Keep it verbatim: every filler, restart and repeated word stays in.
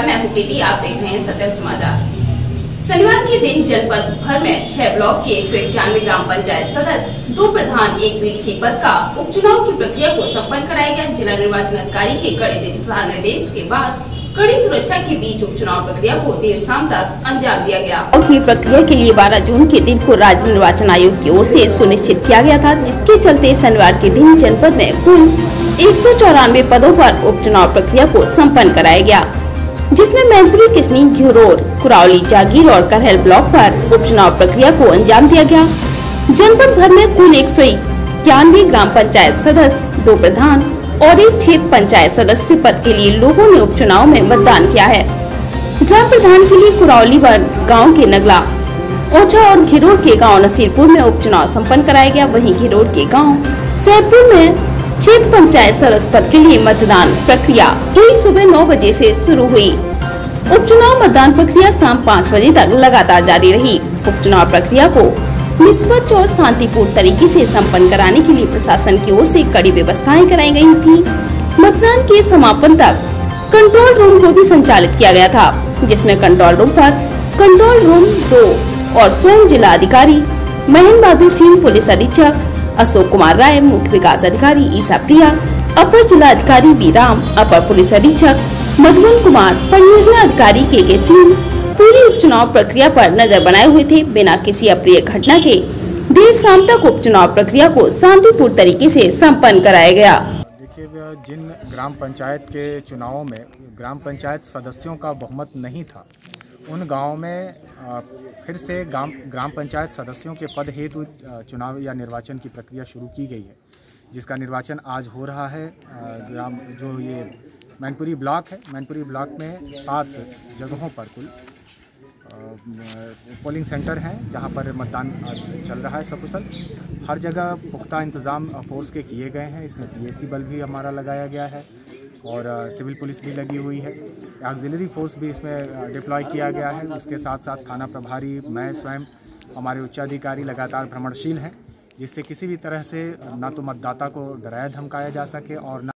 मैं हूं प्रीति, आप देख रहे हैं सत्यम समाचार। शनिवार के दिन जनपद भर में छह ब्लॉक के एक सौ इक्यानवे ग्राम पंचायत सदस्य, दो प्रधान, एक बीडीसी पद का उपचुनाव की प्रक्रिया को संपन्न कराया गया। जिला निर्वाचन अधिकारी के कड़े दिशा निर्देश के बाद कड़ी सुरक्षा के बीच उपचुनाव प्रक्रिया को देर शाम तक अंजाम दिया गया। की प्रक्रिया के लिए बारह जून के दिन को राज्य निर्वाचन आयोग की ओर से सुनिश्चित किया गया था, जिसके चलते शनिवार के दिन जनपद में कुल एक सौ चौरानवे पदों पर उपचुनाव प्रक्रिया को संपन्न कराया गया, जिसमें मैनपुरी, किसनी, घिरोर, कुरावली, जागीर और करहल ब्लॉक पर उपचुनाव प्रक्रिया को अंजाम दिया गया। जनपद भर में कुल एक सौ इक्यानवे ग्राम पंचायत सदस्य, दो प्रधान और एक क्षेत्र पंचायत सदस्य पद के लिए लोगों ने उपचुनाव में मतदान किया है। ग्राम प्रधान के लिए कुरावली गाँव के नगला, ओछा और घिरोर के गाँव नसीरपुर में उपचुनाव संपन्न कराया गया। वहीं घिरोर के गाँव सैदपुर में क्षेत्र पंचायत सदस्य पद के लिए मतदान प्रक्रिया हुई सुबह नौ बजे से शुरू हुई। उपचुनाव मतदान प्रक्रिया शाम पाँच बजे तक लगातार जारी रही। उपचुनाव प्रक्रिया को निष्पक्ष और शांतिपूर्ण तरीके से संपन्न कराने के लिए प्रशासन की ओर से कड़ी व्यवस्थाएं कराई गई थी। मतदान के समापन तक कंट्रोल रूम को भी संचालित किया गया था, जिसमें कंट्रोल रूम पर कंट्रोल रूम दो और स्वयं जिला अधिकारी महेंद्र बहादुर सिंह, पुलिस अधीक्षक अशोक कुमार राय, मुख्य विकास अधिकारी ईसा प्रिया, अपर जिला अधिकारी बी राम, अपर पुलिस अधीक्षक मधुबन कुमार, परियोजना अधिकारी के के सिंह पूरी उपचुनाव प्रक्रिया पर नजर बनाए हुए थे। बिना किसी अप्रिय घटना के देर शाम तक उपचुनाव प्रक्रिया को शांतिपूर्ण तरीके से संपन्न कराया गया। देखिए, जिन ग्राम पंचायत के चुनावों में ग्राम पंचायत सदस्यों का बहुमत नहीं था, उन गाँव में फिर से ग्राम ग्राम पंचायत सदस्यों के पद हेतु चुनाव या निर्वाचन की प्रक्रिया शुरू की गई है, जिसका निर्वाचन आज हो रहा है। ग्राम जो ये मैनपुरी ब्लॉक है, मैनपुरी ब्लॉक में सात जगहों पर कुल पोलिंग सेंटर हैं, जहां पर मतदान चल रहा है सकुशल। हर जगह पुख्ता इंतज़ाम फोर्स के किए गए हैं। इसमें पीएसी बल भी हमारा लगाया गया है और सिविल पुलिस भी लगी हुई है। ऑक्सिलरी फोर्स भी इसमें डिप्लॉय किया गया है। उसके साथ साथ थाना प्रभारी, मैं स्वयं, हमारे उच्चाधिकारी लगातार भ्रमणशील हैं, जिससे किसी भी तरह से ना तो मतदाता को डराया धमकाया जा सके और